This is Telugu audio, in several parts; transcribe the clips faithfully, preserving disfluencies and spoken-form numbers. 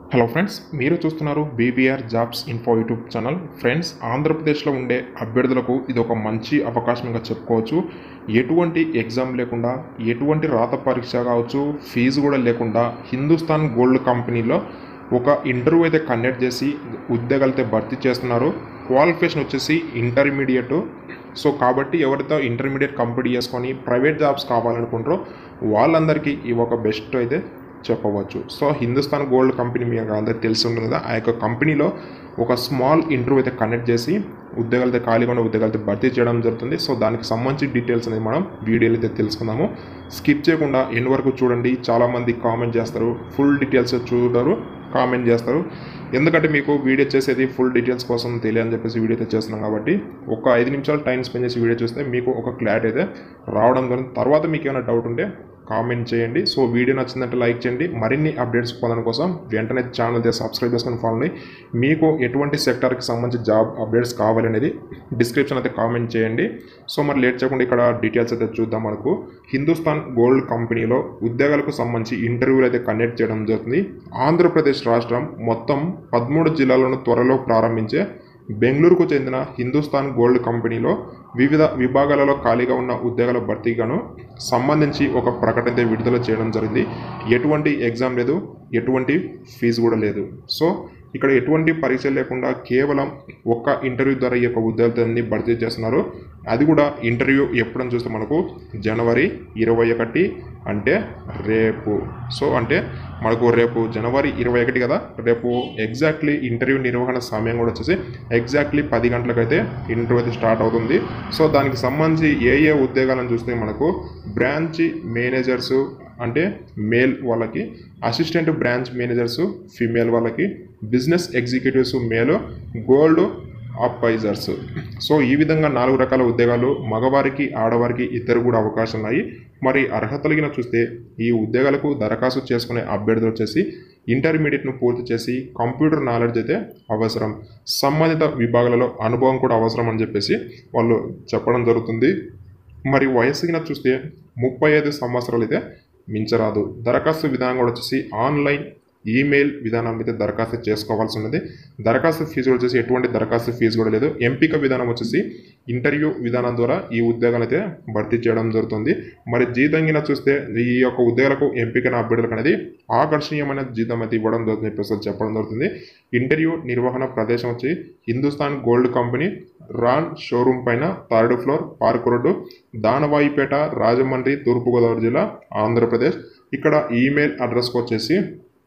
హలో ఫ్రెండ్స్, మీరు చూస్తున్నారు BBR jobs info YouTube channel. Friends, ఆంధ్రప్రదేశ్లో ఉండే అభ్యర్థులకు ఇది ఒక మంచి అవకాశంగా చెప్పుకోవచ్చు. ఎటువంటి ఎగ్జామ్ లేకుండా, ఎటువంటి రాత పరీక్ష కావచ్చు, ఫీజు కూడా లేకుండా హిందుస్థాన్ గోల్డ్ కంపెనీలో ఒక ఇంటర్వ్యూ అయితే కండక్ట్ చేసి ఉద్యోగాలతో భర్తీ చేస్తున్నారు. క్వాలిఫికేషన్ వచ్చేసి ఇంటర్మీడియట్. సో కాబట్టి ఎవరితో ఇంటర్మీడియట్ కంప్లీట్ చేసుకొని ప్రైవేట్ జాబ్స్ కావాలనుకుంటారో వాళ్ళందరికీ ఈ ఒక బెస్ట్ అయితే చెప్పవచ్చు. సో హిందుస్థాన్ గోల్డ్ కంపెనీ మీకు అందరికీ తెలిసి ఉంటుంది కదా, ఆ యొక్క కంపెనీలో ఒక స్మాల్ ఇంటర్వ్యూ అయితే కండక్ట్ చేసి ఉద్యోగాలతో ఖాళీగా ఉన్న ఉద్యోగాలతో భర్తీ చేయడం జరుగుతుంది. సో దానికి సంబంధించి డీటెయిల్స్ అనేది మనం వీడియోలో అయితే తెలుసుకుందాము. స్కిప్ చేయకుండా ఎండ్ వరకు చూడండి. చాలామంది కామెంట్ చేస్తారు, ఫుల్ డీటెయిల్స్ చూడరు, కామెంట్ చేస్తారు. ఎందుకంటే మీకు వీడియో చేసేది ఫుల్ డీటెయిల్స్ కోసం తెలియని చెప్పేసి వీడియో అయితే చేస్తున్నాం కాబట్టి ఒక ఐదు నిమిషాలు టైం స్పెండ్ చేసి వీడియో చూస్తే మీకు ఒక క్లారిటీ అయితే రావడం జరుగుతుంది. తర్వాత మీకు ఏమైనా డౌట్ ఉంటే కామెంట్ చేయండి. సో వీడియో నచ్చిందంటే లైక్ చేయండి. మరిన్ని అప్డేట్స్ పొందడం కోసం వెంటనే ఛానల్ అయితే సబ్స్క్రైబ్ చేసుకొని ఫాలో అయ్యి మీకు ఎటువంటి సెక్టార్కి సంబంధించి జాబ్ అప్డేట్స్ కావాలనేది డిస్క్రిప్షన్ అయితే కామెంట్ చేయండి. సో మరి లేట్ చేయకుండా ఇక్కడ డీటెయిల్స్ అయితే చూద్దాం. మనకు హిందుస్థాన్ గోల్డ్ కంపెనీలో ఉద్యోగాలకు సంబంధించి ఇంటర్వ్యూలు అయితే కండక్ట్ చేయడం జరుగుతుంది. ఆంధ్రప్రదేశ్ రాష్ట్రం మొత్తం పదమూడు జిల్లాలను త్వరలో ప్రారంభించే బెంగళూరుకు చెందిన హిందుస్థాన్ గోల్డ్ కంపెనీలో వివిధ విభాగాలలో ఖాళీగా ఉన్న ఉద్యోగాల భర్తీగాను సంబంధించి ఒక ప్రకటన విడుదల చేయడం జరిగింది. ఎటువంటి ఎగ్జామ్ లేదు, ఎటువంటి ఫీజు కూడా లేదు. సో ఇక్కడ ఎటువంటి పరీక్ష లేకుండా కేవలం ఒక్క ఇంటర్వ్యూ ద్వారా ఈ యొక్క ఉద్యోగాలన్నీ భర్తీ చేస్తున్నారు. అది కూడా ఇంటర్వ్యూ ఎప్పుడని చూస్తే మనకు జనవరి ఇరవై ఒకటి అంటే రేపు. సో అంటే మనకు రేపు జనవరి ఇరవై ఒకటి కదా, రేపు ఎగ్జాక్ట్లీ ఇంటర్వ్యూ నిర్వహణ సమయం కూడా వచ్చేసి ఎగ్జాక్ట్లీ పది గంటలకైతే ఇంటర్వ్యూ అయితే స్టార్ట్ అవుతుంది. సో దానికి సంబంధించి ఏ ఏ ఉద్యోగాలను చూస్తే మనకు బ్రాంచ్ మేనేజర్సు అంటే మేల్ వాళ్ళకి, అసిస్టెంట్ బ్రాంచ్ మేనేజర్సు ఫీమేల్ వాళ్ళకి, business executives male, gold advisors. So ఈ విధంగా నాలుగు రకాల ఉద్యోగాలు మగవారికి, ఆడవారికి ఇద్దరు కూడా అవకాశం ఉన్నాయి. మరి అర్హతలిగిన చూస్తే ఈ ఉద్యోగాలకు దరఖాస్తు చేసుకునే అభ్యర్థులు వచ్చేసి ఇంటర్మీడియట్ను పూర్తి చేసి కంప్యూటర్ నాలెడ్జ్ అయితే అవసరం, సంబంధిత విభాగాలలో అనుభవం కూడా అవసరం అని చెప్పేసి వాళ్ళు చెప్పడం జరుగుతుంది. మరి వయసుగిన చూస్తే ముప్పై ఐదు సంవత్సరాలు అయితే మించరాదు. దరఖాస్తు విధానం కూడా వచ్చేసి ఆన్లైన్ ఈమెయిల్ విధానం అయితే దరఖాస్తు చేసుకోవాల్సి ఉన్నది. దరఖాస్తు ఫీజు వచ్చేసి ఎటువంటి దరఖాస్తు ఫీజు కూడా లేదు. ఎంపిక విధానం వచ్చేసి ఇంటర్వ్యూ విధానం ద్వారా ఈ ఉద్యోగాలు అయితే భర్తీ చేయడం జరుగుతుంది. మరి జీతంగిన చూస్తే ఈ యొక్క ఉద్యోగాలకు ఎంపికైన అభ్యర్థులకు అనేది ఆకర్షణీయమైన జీతం అయితే ఇవ్వడం జరుగుతుంది చెప్పేసి చెప్పడం జరుగుతుంది. ఇంటర్వ్యూ నిర్వహణ ప్రదేశం వచ్చి హిందుస్థాన్ గోల్డ్ కంపెనీ రాన్ షోరూమ్ పైన third floor, park road, Danavaipeta, Rajahmundry, Turpu Godavari జిల్లా, ఆంధ్రప్రదేశ్. ఇక్కడ ఈమెయిల్ అడ్రస్కి వచ్చేసి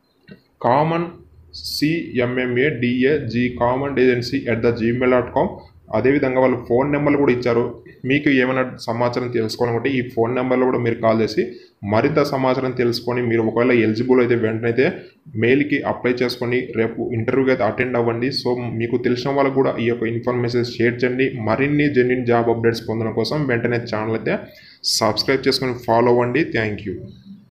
common CMMA DAG common agency at the Gmail dot com. అదేవిధంగా వాళ్ళు ఫోన్ నెంబర్లు కూడా ఇచ్చారు. మీకు ఏమైనా సమాచారం తెలుసుకోవాలంటే ఈ ఫోన్ నెంబర్లో కూడా మీరు కాల్ చేసి మరింత సమాచారం తెలుసుకొని మీరు ఒకవేళ ఎలిజిబుల్ అయితే వెంటనే మెయిల్కి అప్లై చేసుకొని రేపు ఇంటర్వ్యూకి అయితే అటెండ్ అవ్వండి. సో మీకు తెలిసిన వాళ్ళకు కూడా ఈ యొక్క ఇన్ఫర్మేషన్ షేర్ చేయండి. మరిన్ని జెన్యూన్ జాబ్ అప్డేట్స్ పొందడం కోసం వెంటనే ఛానల్ అయితే సబ్స్క్రైబ్ చేసుకొని ఫాలో అవ్వండి. Thank you.